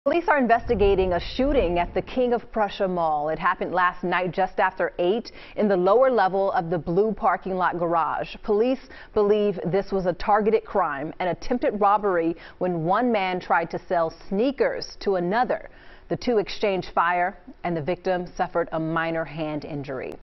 Police are investigating a shooting at the King of Prussia Mall. It happened last night just after 8 in the lower level of the blue parking lot garage. Police believe this was a targeted crime, an attempted robbery when one man tried to sell sneakers to another. The two exchanged fire and the victim suffered a minor hand injury.